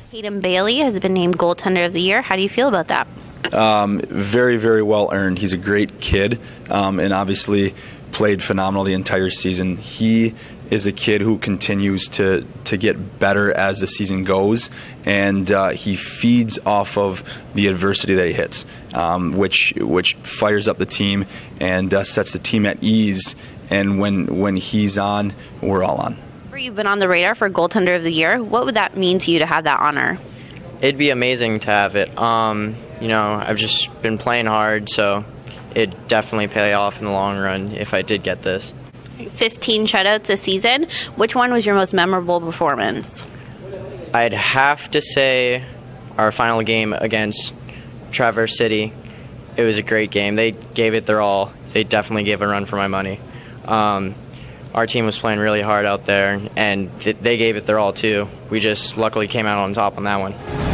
Cayden Bailey has been named Goaltender of the Year. How do you feel about that? Very, very well earned. He's a great kid, and obviously played phenomenal the entire season. He is a kid who continues to get better as the season goes, and he feeds off of the adversity that he hits, which fires up the team and sets the team at ease. And when he's on, we're all on. You've been on the radar for Goaltender of the Year. What would that mean to you to have that honor? It'd be amazing to have it. I've just been playing hard, so it'd definitely pay off in the long run if I did get this. 15 shutouts this season. Which one was your most memorable performance? I'd have to say our final game against Traverse City. It was a great game. They gave it their all. They definitely gave a run for my money. Our team was playing really hard out there, and they gave it their all too. We just luckily came out on top on that one.